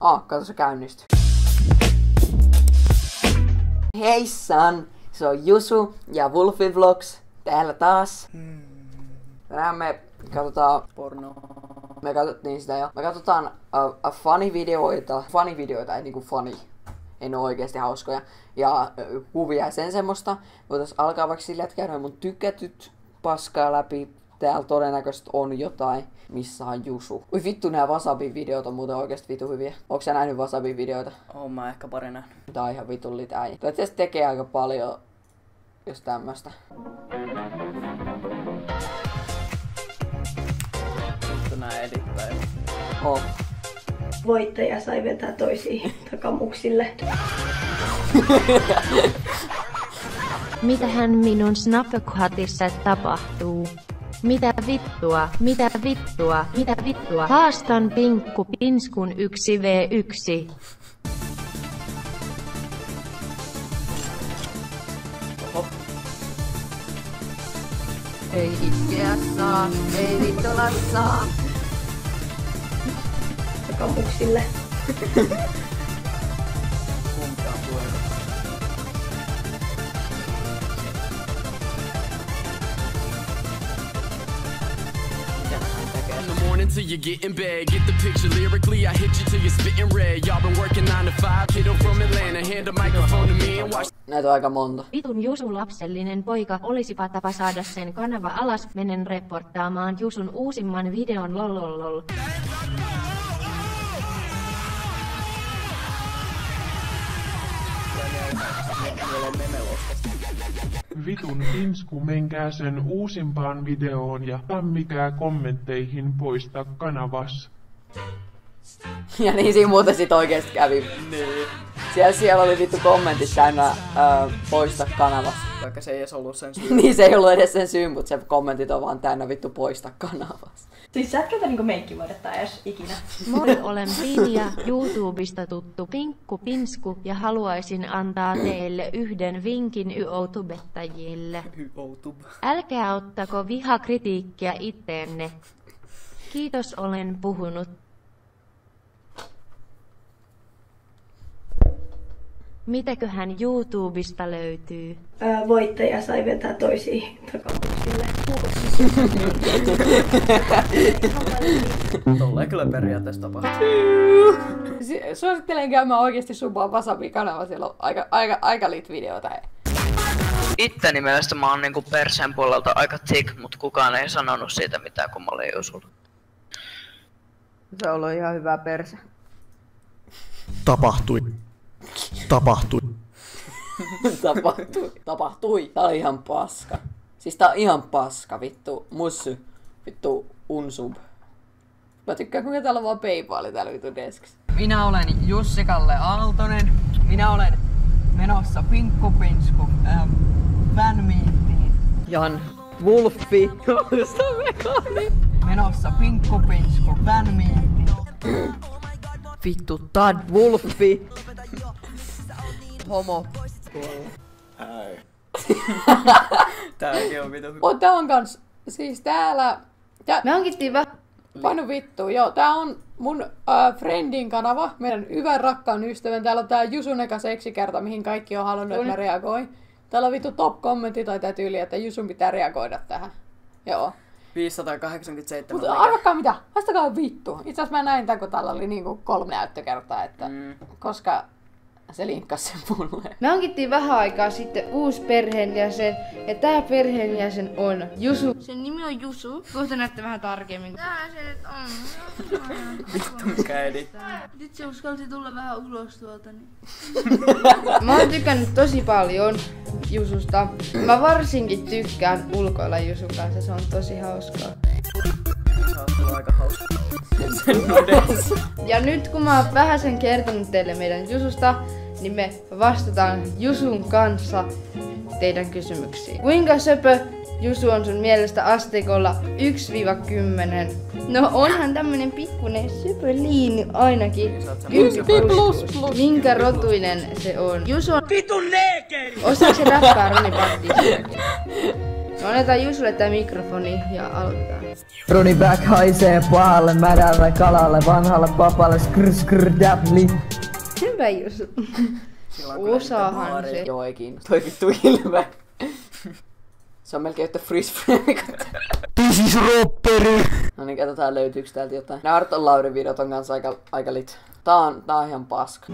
Kato se käynnistyy. Heissan! Se on Jusu ja Wolfi Vlogs täällä taas. Tänään me katsotaan pornoa. Me katsottiin sitä jo. Me katsotaan funny-videoita. Funny-videoita, ei niinku funny. Ei ne oo oikeesti hauskoja. Ja kuvia ja sen semmoista. Voitais alkaa vaikka sillä, että käydään mun tykätyt paskaa läpi. Täällä todennäköisesti on jotain, missä on Jusu. Ui vittu, nää Wasabi-videot on muuten oikeesti vitu hyviä. Onko sä nähnyt Wasabi-videoita? Oon mä ehkä pari nähnyt. Tää on ihan vitullit äijä. Tää tietysti tekee aika paljon jos tämmöstä. Vittu nää edittäjät. Voittaja sai vetää toisia takamuksille. Mitähän minun Snapchatissa tapahtuu? Mitä vittua, mitä vittua, mitä vittua? Haastan Pinkku Pinskun 1v1. Oho. Ei itkeä saa, ei vittulla saa. Takamuksille. Kumpiaan tuolla. Till you get in bed, get the picture lyrically. I hit you till you're spitting red. Y'all been working 9 to 5. Kiddo from Atlanta, hand the microphone to me and watch. Näitä on aika monta. Vitun Jusun lapsellinen poika, olisipa tapa saada sen kanava alas. Menen reportaamaan Jusun uusimman videon lololol. Vitun Pinsku, menkää sen uusimpaan videoon ja pämmikää kommentteihin poista kanavas. Ja niin siinä muuten sit oikeesti kävi. Niin. Siellä oli vittu kommentit täynnä poista kanavas. Vaikka se ei edes ollut sen syy. Niin se ei ollut edes sen syy, mutta se kommentit on vaan täynnä vittu poista kanavas. Siis sä et käytä niinku meikkivuodetta edes ikinä. Moi, olen Pinja, YouTubesta tuttu Pinkku Pinsku ja haluaisin antaa teille yhden vinkin YouTubettajille. Älkää ottako vihakritiikkiä itteenne. Kiitos, olen puhunut. Mitäköhän YouTubesta löytyy? Voittaja sai vetää toisia takamuksille. Tolleen kyllä periaatteessa tapahtuu. Suosittelen käymään oikeesti subaa Wasabi-kanava, siellä on aika lit videoita. Itteni mielestä mä oon niinku perseen puolelta aika thick, mut kukaan ei sanonut siitä mitään, kun mä olin Jusulla. Se on ollut ihan hyvä perse. Tapahtui. Tapahtui. Tää on ihan paska. Siis tää on ihan paska, vittu. Mussy. Vittu unsub. Mä tykkään kuinka täällä on vaan PayPal täällä vittu deskissä. Minä olen Jussi-Kalle Aaltonen. Minä olen menossa Pinkku Pinsku fanmeetiin. Jan Wolfi. Menossa Pinkku Pinsku fanmeetiin. Vittu Tad Wolfi. Homo. Ai. Tääkin on vitu. Tää on kans, siis täällä... Me hankittiin Painu vittu, joo. Tää on mun friendin kanava, meidän hyvän rakkaan ystävän. Täällä on tää Jusun eka seksikerta, mihin kaikki on halunnut, että mä reagoin. Täällä on vittu top-kommentti tai tää tyyli, että Jusun pitää reagoida tähän. Joo. 587. Mutta arvakkaa mitä? Haistakaa vittu. Itse asiassa mä näin tän, kun täällä oli niinku 3 näyttökertaa, että... Koska se linkkasi sen mulle. Me hankittiin vähän aikaa sitten uusi perheenjäsen, ja tää perheenjäsen on Jusu. Sen nimi on Jusu. Kohta näette vähän tarkemmin. Tää se nyt on. Vittu mikä edittää. Nyt se uskalsi tulla vähän ulos tuolta. Niin. Mä oon tykännyt tosi paljon Jususta. Mä varsinkin tykkään ulkoilla Jusun kanssa, se on tosi hauskaa. Se on ollut aika hauskaa. Sen nudes. Ja nyt kun mä oon vähäsen kertonut teille meidän Jususta, niin me vastataan Jusun kanssa teidän kysymyksiin. Kuinka söpö Jusu on sun mielestä asteikolla 1-10? No onhan tämmönen pikkunen söpöliini ainakin. 10++. Minkä rotuinen se on? Jusu on vitun neekeri! Osaako se räppää Roni Pattistakin? No annetaan Jusulle tää mikrofoni ja aloitetaan. Runi back haisee pahalle, mädälle kalalle, vanhalle papalle, skrr däpli. Hyvä Jusu. Osaahan se. Joo, ei kiinnosta. Toi vittu ilme. Se on melkein yhtä freeze frame. This ropperi! No niin, katsotaan löytyykö täältä jotain. Nää Arton Laurin videot on kanssa aika lit. Tää on ihan paska.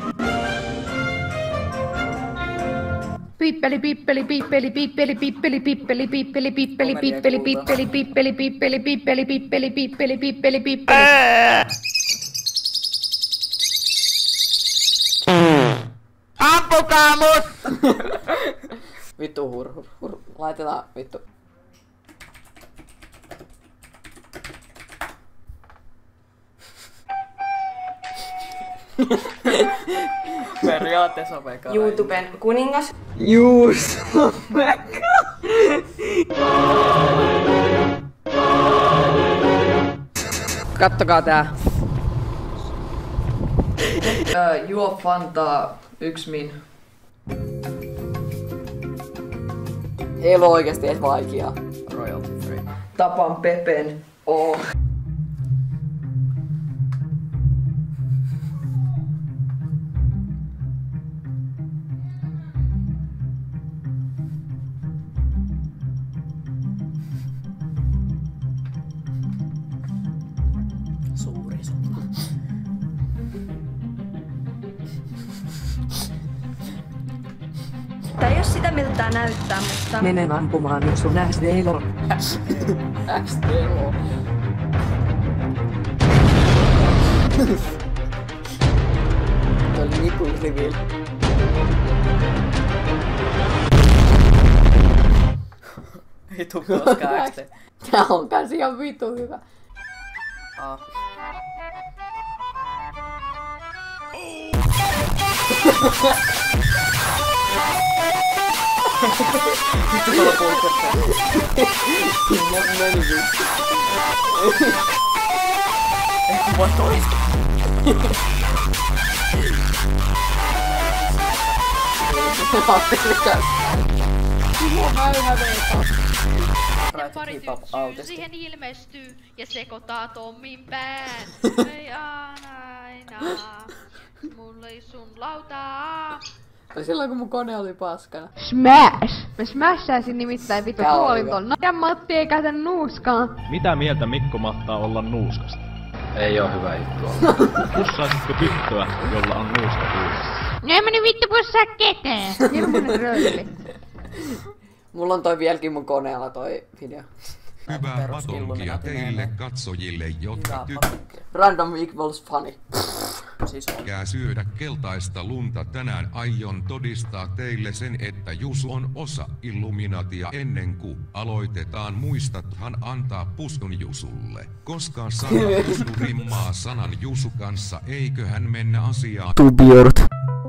Pippeli pippeli pippeli pippeli pippeli pippeli pippeli pippeli pippeli pippeli pippeli pippeli pippeli pippeli pippeli pippeli pippeli. Ampukaa mut! Vittu hur. Laitetaan vittu. Periaatteessa vegaani. YouTuben kuningas. Juus! Kattokaa tää. Juo Fantaa 1 min. Ei oo oikeesti edes vaikeaa. Royalty free. Tapan Pepen. Suuri summa. Tää ei oo sitä miltä tää näyttää, mutta... Menen ampumaan nyt sun SDLO. XDO. Toi oli nipple reveal. Ei tuu koskaan XD. Tää on kans ihan vittu hyvä. Vittu tuolla pulkottaa. Meni vittu. Ehkä voi toista. Pari siihen ilmestyy ja sekoittaa Tommin pään. Ei aina, mulla ei sun lautaa. Silloin kun mun kone oli paskana. Smash! Mä smashaisin nimittäin vittu Tää on tuolin hyvä. ton. Ja Matti ei käytä nuuskaa. Mitä mieltä Mikko mahtaa olla nuuskasta? Ei oo hyvä juttu. Pussaisitko tyttöä, jolla on nuuska puussa? No en mä nyt vittu pussaa ketään. Hirmuinen rölli. Mulla on toi vieläkin mun koneella toi video. Hyvää patonkia teille katsojille, jotka Random equals funny. tykkää syödä keltaista lunta. Tänään aion todistaa teille sen, että Jusu on osa Illuminatia. Ennen kuin aloitetaan, muistathan antaa puskun Jusulle. Koska sana Jusu rimmaa sanan Jusu kanssa, eiköhän mennä asiaan. Tubiort.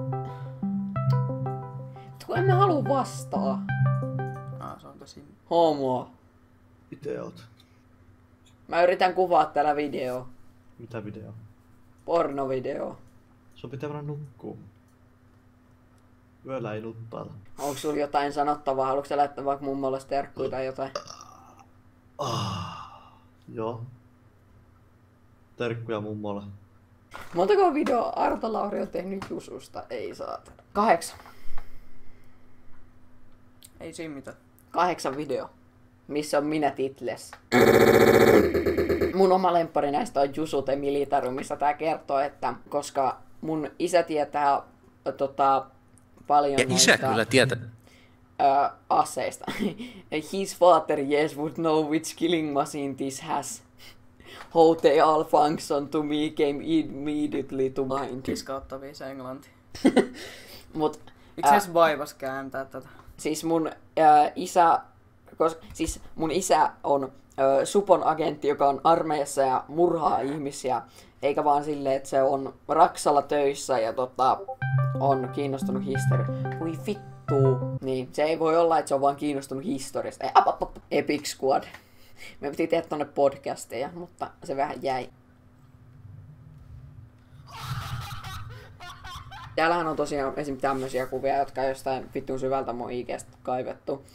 Kun emme halua vastaa. Se on tosi... Homoa. Ite oot. Mä yritän kuvaa täällä video. Mitä video? Pornovideo. Sun pitää mennä nukkuu. Yöllä ei nuttailla. Onko sulla jotain sanottavaa? Haluatko sä laittaa vaikka mummolle sterkkuja tai jotain? Joo. Terkkuja mummolle. Montako video Arto Lauri on tehnyt Jususta? Ei saata. 8. Ei siinä mitään. 8 video. Missä on minä titles. Mun oma lemppari näistä on Jusu The Military, missä tää kertoo, että koska mun isä tietää paljon ja isä noista, kyllä tietää. Aseista. His father yes would know which killing machine this has. How they all function to me came immediately to mind. Kiskautta 5 englanti. Mut Miksi se vaivas kääntää tätä? Siis mun isä, mun isä on supon agentti, joka on armeijassa ja murhaa ihmisiä, eikä vaan silleen, että se on Raksalla töissä ja on kiinnostunut historiasta. Voi vittu. Niin, se ei voi olla, että se on vaan kiinnostunut historiasta. Epic Squad. Me piti tehdä tonne podcasteja, mutta se vähän jäi. Täällähän on tosiaan esim. Tämmösiä kuvia, jotka on jostain vittun syvältä mun IG:stä kaivettu.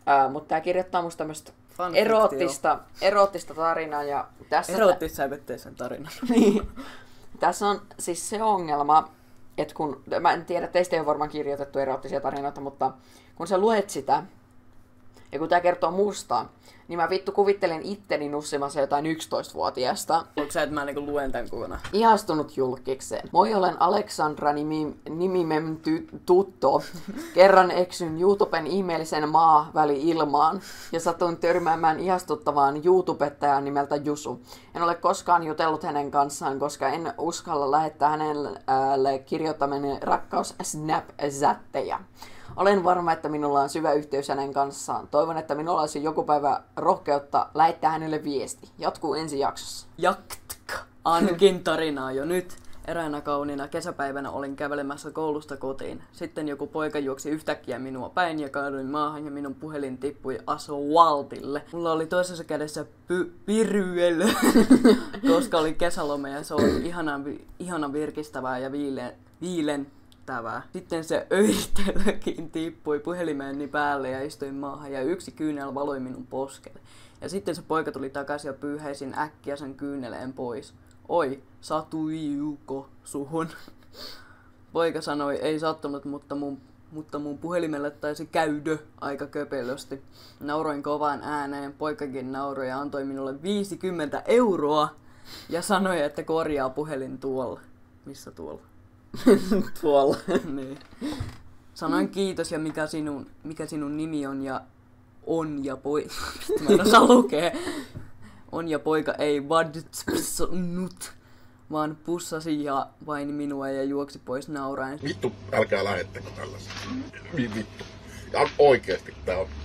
Mutta tää kirjoittaa musta tämmöstä Fanfiktio. eroottista tarinaa ja tässä... Eroottissävytteisen tarinan. Niin. Tässä on siis se ongelma, että kun, mä en tiedä, teistä ei ole varmaan kirjoitettu eroottisia tarinoita, mutta kun sä luet sitä, ja kun tää kertoo musta, niin mä vittu kuvittelen itteni nussimassa jotain 11-vuotiaasta. Onko sä, että mä niinku luen tän kokonaan? Ihastunut julkikseen. Moi, olen Aleksandra nimimem tutto. Kerran eksyn YouTuben ihmeellisen maa-väli-ilmaan ja satuin törmäämään ihastuttavaan YouTubettajaan nimeltä Jusu. En ole koskaan jutellut hänen kanssaan, koska en uskalla lähettää hänelle kirjoittaminen rakkaus-snap-sättejä. Olen varma, että minulla on syvä yhteys hänen kanssaan. Toivon, että minulla olisi joku päivä rohkeutta lähettää hänelle viesti. Jatkuu ensi jaksossa. Jatka. Ainakin tarinaa jo nyt. Eräänä kauniina kesäpäivänä olin kävelemässä koulusta kotiin. Sitten joku poika juoksi yhtäkkiä minua päin ja kaaduin maahan ja minun puhelin tippui asfaltille. Mulla oli toisessa kädessä piryel, koska oli kesäloma ja se oli ihana virkistävää ja viilentävää. Sitten se öittelökin tippui puhelimeni päälle ja istuin maahan ja yksi kyynel valoi minun poskelle. Ja sitten se poika tuli takaisin ja pyyhäisin äkkiä sen kyyneleen pois. Oi, satuiuko suhun? Poika sanoi, ei sattunut, mutta mun puhelimelle taisi käydä aika köpelösti. Nauroin kovaan ääneen, poikakin nauroi ja antoi minulle 50 € ja sanoi, että korjaa puhelin tuolla. Missä tuolla? Tuolla. Niin. Sanoin kiitos ja mikä sinun nimi on ja poika. Mä en osaa lukea. On ja poika ei vadnut, vaan pussasi ja vain minua ja juoksi pois nauraen. Vittu, älkää lähettäkö tällaista. Vittu. Ja oikeesti tää on.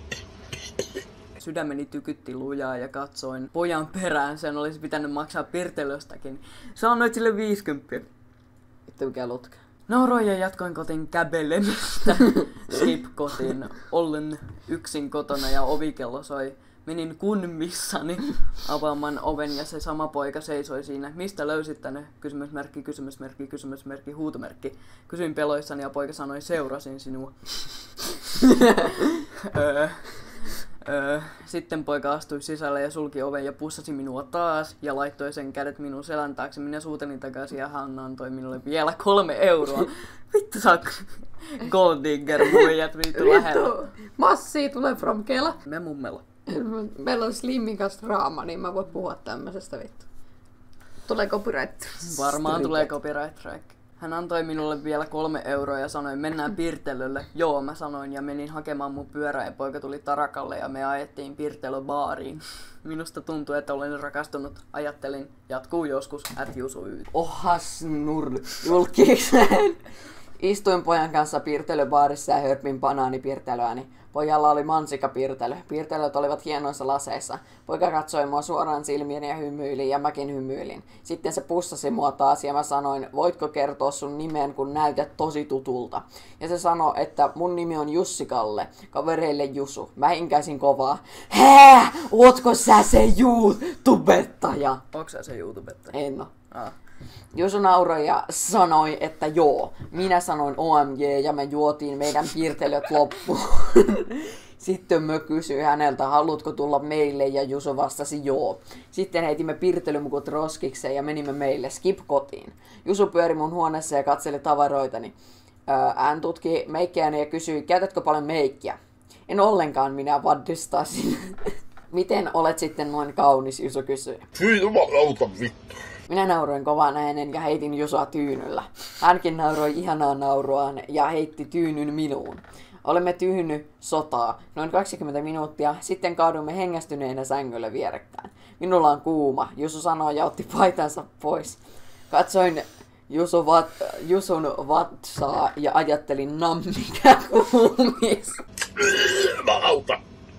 Sydämeni tykytti lujaa ja katsoin pojan perään. Sen olisi pitänyt maksaa pirtelöstäkin. Sanoit sille 50. Vittu mikä lutka. Nauroin ja jatkoin kotiin kävelemistä. Skip kotiin. Ollen yksin kotona ja ovikello soi. Menin kunmissani avaamaan oven ja se sama poika seisoi siinä. Mistä löysit tänne? Kysymysmerkki, kysymysmerkki, kysymysmerkki, huutomerkki. Kysyin peloissani ja poika sanoi, seurasin sinua. Sitten poika astui sisälle ja sulki oven ja pussasi minua taas ja laittoi sen kädet minun selän taakse. Minä suutelin takaisin ja hän antoi minulle vielä 3 €. Vittu sä gold digger muijat vittu lähellä. Massia tulee from Kela. Me mummella. Meillä on Slimmin kanssa draama, niin mä voin puhua tämmöisestä vittu. Tulee copyright. Varmaan tulee copyright track. Hän antoi minulle vielä 3 € ja sanoi, mennään Pirtelölle. Joo, mä sanoin ja menin hakemaan mun pyörää ja poika tuli Tarakalle ja me ajettiin Pirtelö-baariin. Minusta tuntui, että olen rakastunut. Ajattelin, jatkuu joskus, @jusuyt. Ohas nurl julkikseen. Istuin pojan kanssa Pirtelö-baarissa ja hörpin banaanipirtelöäni. Pojalla oli mansikapirtelö. Pirtelöt olivat hienoissa laseissa. Poika katsoi mua suoraan silmiin ja hymyili ja mäkin hymyilin. Sitten se pussasi mua taas ja mä sanoin, voitko kertoa sun nimen, kun näytät tosi tutulta. Ja se sanoi, että mun nimi on Jussi Kalle, kavereille Jusu. Mä hinkäisin kovaa. Hää, ootko sä se YouTubettaja? Onko sä se YouTubettaja? En oo. Jusu nauroi ja sanoi, että joo. Minä sanoin OMG ja me juotiin meidän piirtelöt loppuun. Sitten mä kysyin häneltä, haluatko tulla meille ja Jusu vastasi joo. Sitten heitimme piirtelymukut roskikseen ja menimme meille skip kotiin. Jusu pyöri mun huoneessa ja katseli tavaroitani. Hän tutki meikkiäni ja kysyi, käytätkö paljon meikkiä? En ollenkaan, minä vadistasin. Miten olet sitten noin kaunis, Jusu kysyi. Hyi jumalauta vittu. Minä nauroin kovan äänen ja heitin Jusua tyynyllä. Hänkin nauroi ihanaa nauroaan ja heitti tyynyn minuun. Olemme tyyny sotaa noin 20 minuuttia, sitten kaadumme hengästyneenä sängylle vierekkäin. Minulla on kuuma, Jusu sanoi ja otti paitansa pois. Katsoin Jusun vatsaa ja ajattelin mikä kuumis. Jumalauta.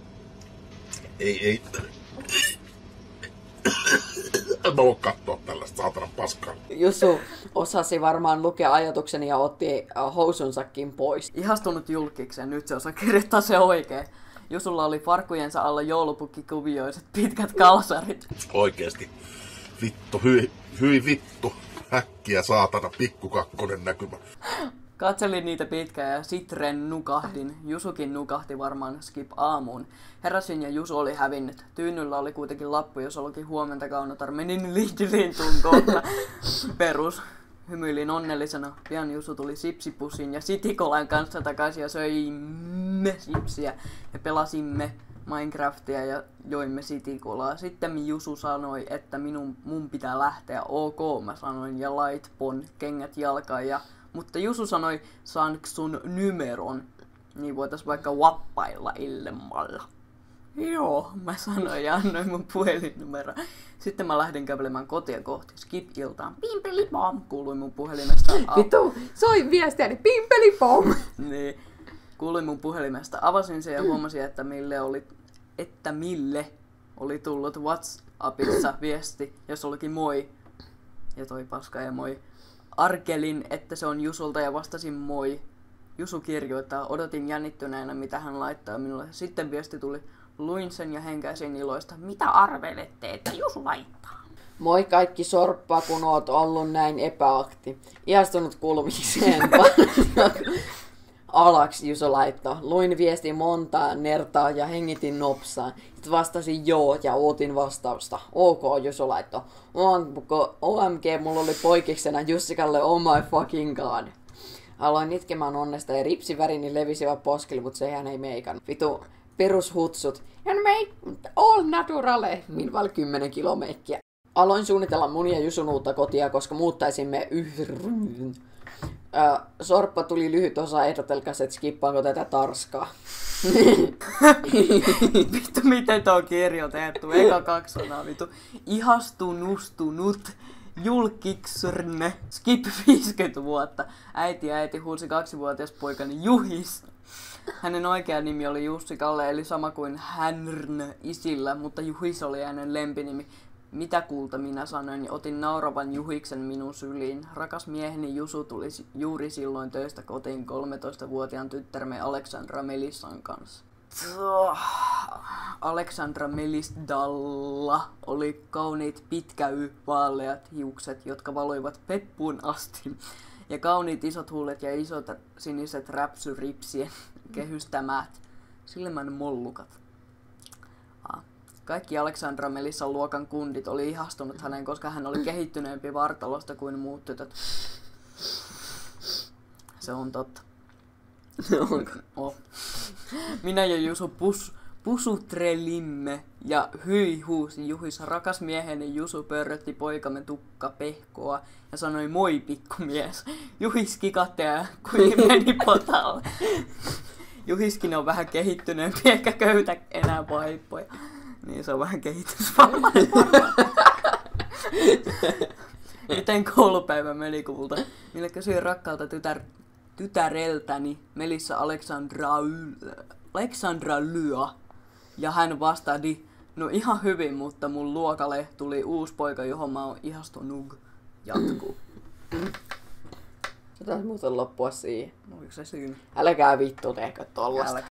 Ei. En mä voi katsoa tällaista saatana paskaa. Jusu osasi varmaan lukea ajatukseni ja otti housunsakin pois. Ihastunut julkikseen, nyt se osaa kirjoittaa se oikein. Jusulla oli farkkujensa alla joulupukkikuvioiset pitkät kalsarit. Oikeesti. Vittu, hyi vittu. Häkkiä saatana pikkukakkonen näkymä. Katselin niitä pitkään ja Sitren nukahdin. Jusukin nukahti varmaan skip aamuun. Heräsin ja Jusu oli hävinnyt. Tyynyllä oli kuitenkin lappu, jos olikin huomenta Kaunotar. Menin lintuun kohta. Perus. Hymyilin onnellisena. Pian Jusu tuli sipsipussin ja Sitikolan kanssa takaisin ja söimme sipsiä. Ja pelasimme Minecraftia ja joimme Sitikolaa. Sitten Jusu sanoi, että mun pitää lähteä. Ok, mä sanoin ja Lightpon kengät jalkaan ja... Mutta Jusu sanoi, saanko sun numeron? Niin voitais vaikka wappailla ilmalla. Joo, mä sanoin ja annoin mun puhelinnumeron. Sitten mä lähdin kävelemään kotia kohti. Skip-iltaan. Pimpelipom! Kuului mun puhelimesta. Vitu, soi viestiäni. Pimpelipom! Niin. Kuului mun puhelimesta. Avasin sen ja huomasin, että Mille oli tullut WhatsAppissa viesti, jos olikin moi. Ja toi paska ja moi. Arkelin, että se on Jusulta ja vastasin moi. Jusu kirjoittaa, odotin jännittyneenä, mitä hän laittaa minulle. Sitten viesti tuli, luin sen ja henkäisin iloista. Mitä arvelette, että Jusu laittaa? Moi kaikki sorppa, kun oot ollut näin epäakti. Ihastunut kulmikseen. Alaksi Juso laittoi. Luin viesti montaa nertaa ja hengitin nopsaan. Sitten vastasin joo ja ootin vastausta. Ok, Juso laittoi. OMG, mulla oli poikiksena Jussikalle oh my fucking god. Aloin itkemään onnesta ja ripsivärini levisivä poskeli, mutta sehän ei meikannut. Vitu, perushutsut. And make all naturale. Minval 10 kilomeikkiä. Aloin suunnitella mun ja Jusun uutta kotia, koska muuttaisimme Sorppa tuli lyhyt osa, ehdotelkas, että skippaanko tätä tarskaa. Vittu, miten tää on kirjoitettu? Eka 2 sanaa, vittu. Ihastunustunut, julkiksrne, skip 50 vuotta. Äiti huusi 2-vuotias poikani Juhis. Hänen oikea nimi oli Jussi Kalle, eli sama kuin Hänrn isillä, mutta Juhis oli hänen lempinimi. Mitä kulta minä sanoin ja otin nauravan Juhiksen minun syliin. Rakas mieheni Jusu tuli juuri silloin töistä kotiin 13-vuotiaan tyttäremme Aleksandra Melissan kanssa. Aleksandra Melisdalla oli kauniit vaaleat hiukset, jotka valoivat peppuun asti. Ja kauniit isot huulet ja isot siniset räpsyripsien kehystämät silmän mollukat. Kaikki Aleksandra Melissan luokan kundit oli ihastunut häneen, koska hän oli kehittyneempi vartalosta kuin muut tytöt. Se on totta. Oh. Minä ja Jusu pusutrelimme ja hyi huusi Juhis. Rakas mieheni Jusu pörrötti poikamme tukkapehkoa ja sanoi moi pikkumies. Juhis kikattea kuin meni potalle. Juhiskin on vähän kehittyneempi eikä köytä enää vaippoja. Niin se on vähän kehitysvammainen varmaan. Miten koulupäivä meni kulta? Millä kysyin rakkaalta tytäreltäni Melissa Aleksandra Lyö. Ja hän vastasi, no ihan hyvin, mutta mun luokalle tuli uusi poika, johon mä oon ihastunut. Jatkuu. Se taisi muuten loppua siihen. Oliko se siinä? Älkää vittu tehkö tollasta.